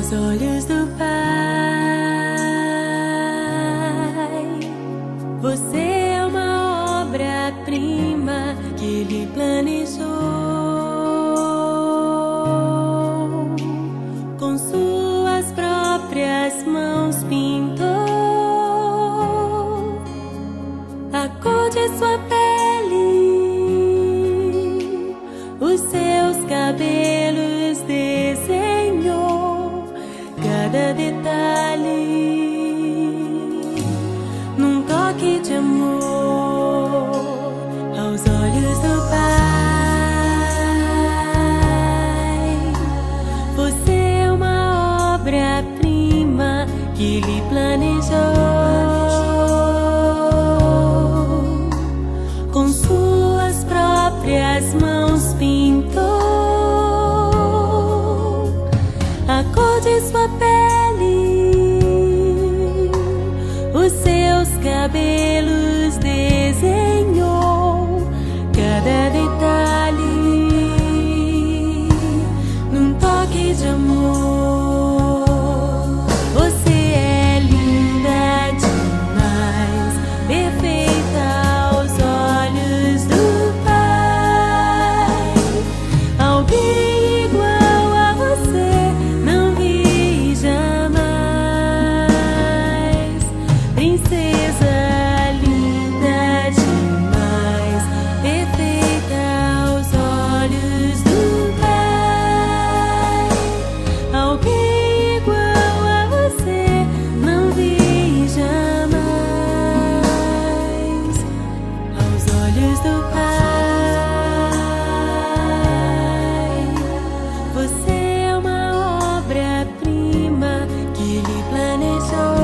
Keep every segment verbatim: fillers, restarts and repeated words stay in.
aos olhos do Pai. Você é uma obra-prima que Ele planejou, com suas próprias mãos pintou a cor de sua pele, os seus cabelos desenhou, cada detalhe num toque de amor aos olhos do Pai. Você é uma obra-prima que Ele planejou, com suas próprias mãos pintou a cor de sua pele, os seus cabelos desenhou, cada detalhe num toque de amor. Você é linda demais, perfeita aos olhos do Pai. Alguém igual a você não vi jamais. Princesa linda demais, perfeita aos olhos do Pai. Alguém igual a você não vi jamais aos olhos do Pai. Você é uma obra-prima que Ele planejou,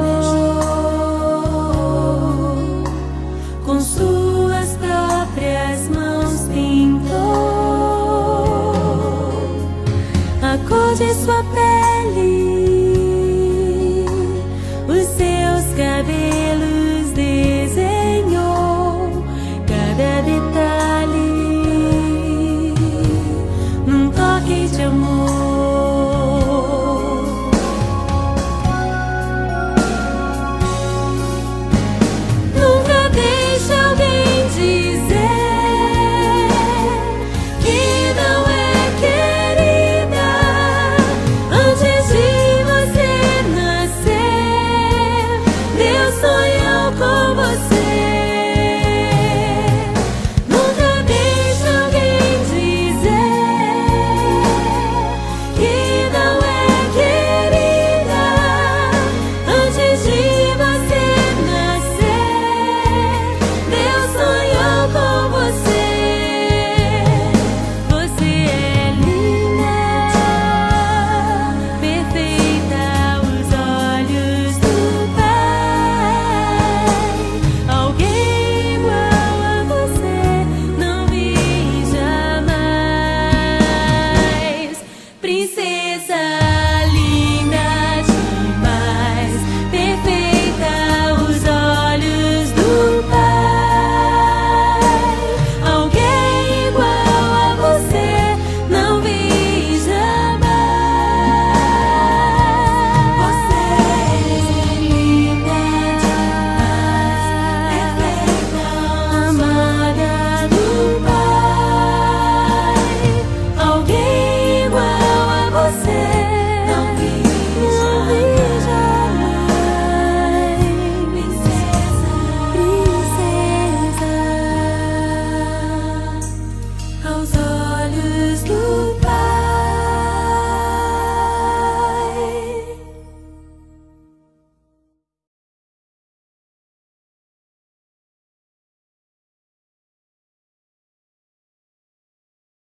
com suas próprias mãos pintou a cor de sua pele,